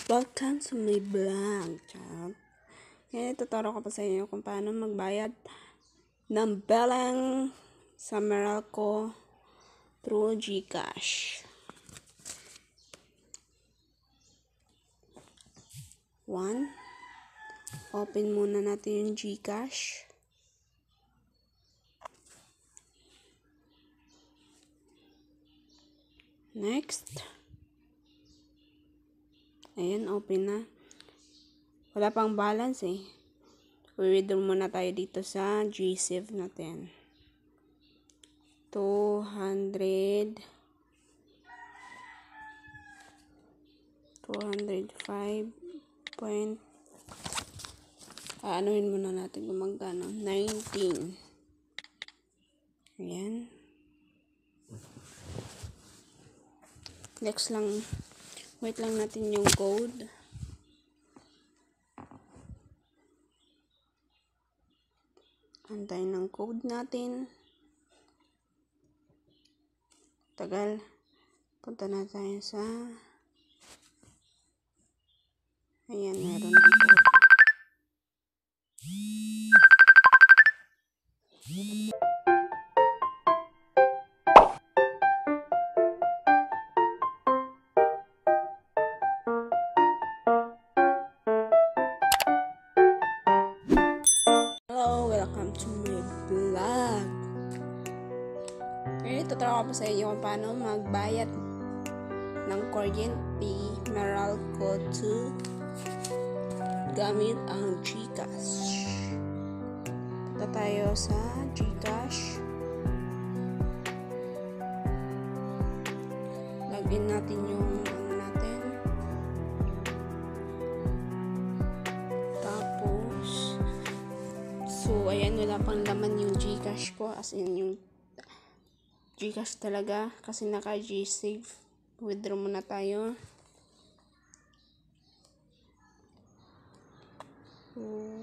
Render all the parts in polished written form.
Welcome to my vlog, chat. Ngayon, tuturo ko pa sa inyo kung paano magbayad ng belang sa Meralco through GCash. Open muna natin yung GCash. Next. Ayan, open na. Wala pang balance eh. I-withdraw muna tayo dito sa GSave natin. 205.99. Anuhin muna natin kung magkano. 19. Ayan. Next lang. Wait lang natin yung code. Antayin ng code natin. Tagal. Punta na tayo sa... Ayan, meron ng code. Hello, welcome to my vlog. Ngayon, tuturo ko sa inyo kung paano magbayad ng kuryente Meralco 2 gamit ang GCash. Punta tayo sa GCash. Login natin yung ano natin. Tapos, so ayan, wala pang laman yung GCash ko, as in yung GCash talaga, kasi naka GSave. Withdraw muna tayo. So,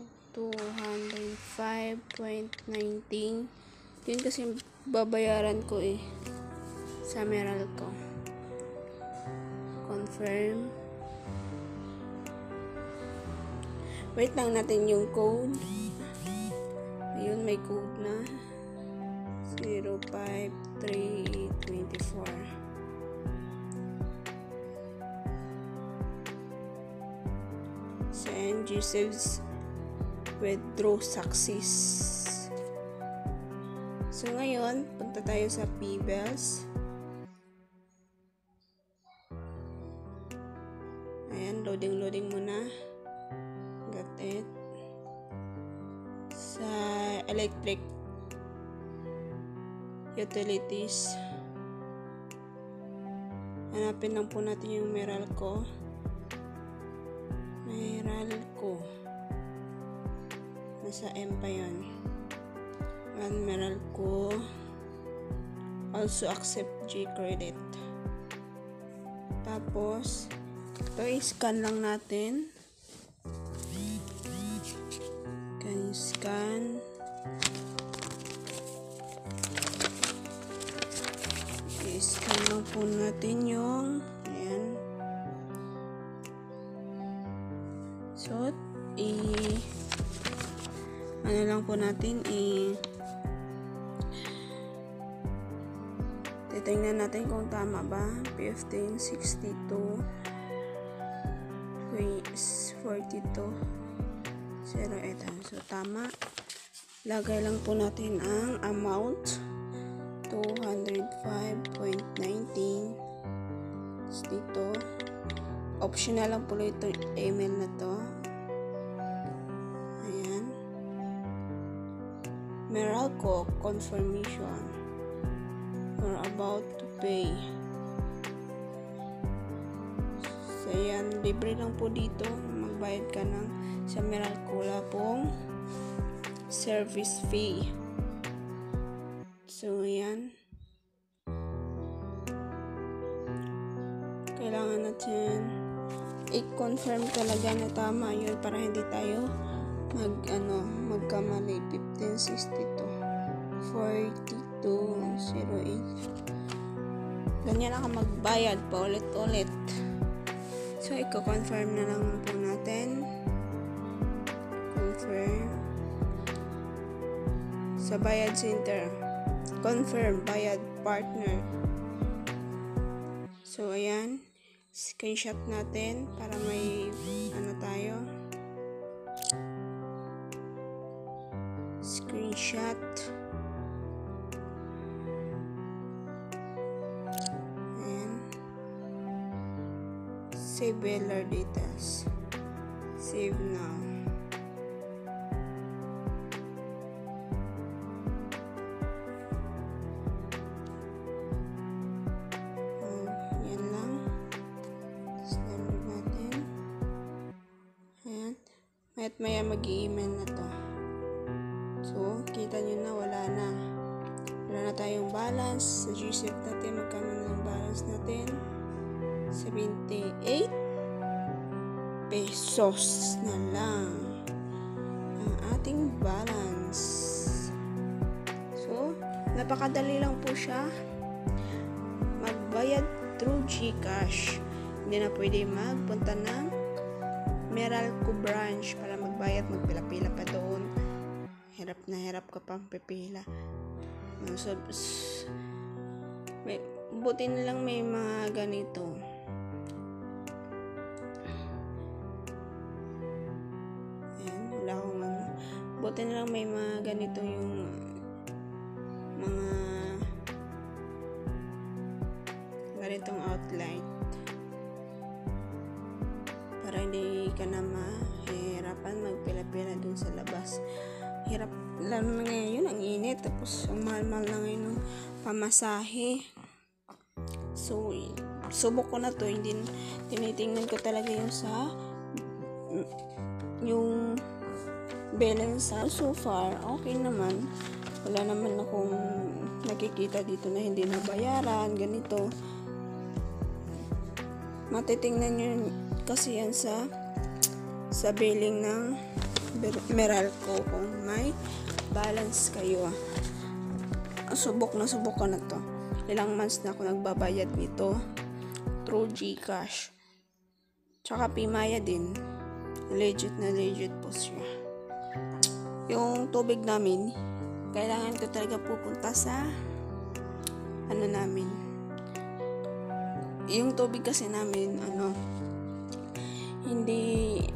205.19. Yun kasi babayaran ko eh sa Meralco. Confirm. Wait lang natin yung code. Ayun, may code na. 053824. Send GSave's withdraw success. So ngayon, punta tayo sa P-Bells. Ayan, loading muna. Got it. Sa electric utilities, hanapin lang po natin yung Meralco. Nasa M pa yun. And Meralco also accept G-credit. Tapos ito, i-scan lang natin. Scan. I-scan lang po natin yung ayan. So, ano lang po natin, titingnan natin kung tama ba. 1562 42 08. So, tama. Lagay lang po natin ang amount. 205.19. Dito. Optional lang po ito email na to. Ayan. Meralco confirmation. We're about to pay. So, ayan. Libre lang po dito. Magbayad ka ng sa Meralco. Wala pong service fee. So, ayan. Kailangan natin i-confirm talaga na tama yun para hindi tayo magkamali. 1562 4208. Ganyan ako magbayad pa ulit-ulit So, i-confirm na lang po natin. Confirm. Sa bayad center. Confirm bayad partner. So, ayan. Screenshot natin para may tayo. Screenshot. Ayan. Save seller details. Save now. At maya mag-i-email na to. So, kita nyo na wala na tayong balance. Sa GSave natin, magkano na yung balance natin? 78 pesos na lang ang ating balance. So, napakadali lang po siya magbayad through GCash. Hindi na pwede magpunta ng Meralco branch para magbayad, magpila-pila pa doon. Hirap na hirap ka pang pipila. So, buti na lang may mga ganito. Ayan, wala akong buti na lang may mga ganito yung mga ganitong outline. Para hindi ka na mahirapan magpila-pila dun sa labas. Hirap, lalo na ngayon, ang init. Tapos, ang mahal-mahal na ngayon ng pamasahe. So, subok ko na to. Hindi, tinitingnan ko talaga yung balance. So far, okay naman. Wala naman akong nakikita dito na hindi nabayaran. Ganito. Matitingnan nyo kasi yan sa billing ng Meralco kung may balance kayo. Subok ko na to. Ilang months na ako nagbabayad nito through GCash. Tsaka Pimaya din. Legit po siya. Yung tubig namin, kailangan ko talaga pupunta sa namin. Yung tubig kasi namin, hindi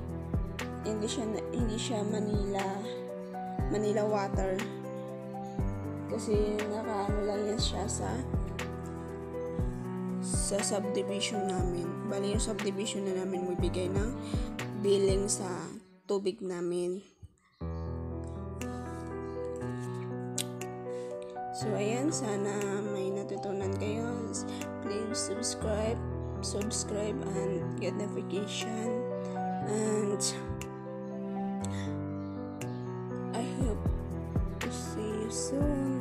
siya Manila water, kasi nakaano lang yan siya sa subdivision namin. Bali yung subdivision na namin magbigay ng billing sa tubig namin. So ayan, sana may natutunan kayo. Please subscribe and get notification, and I hope to see you soon.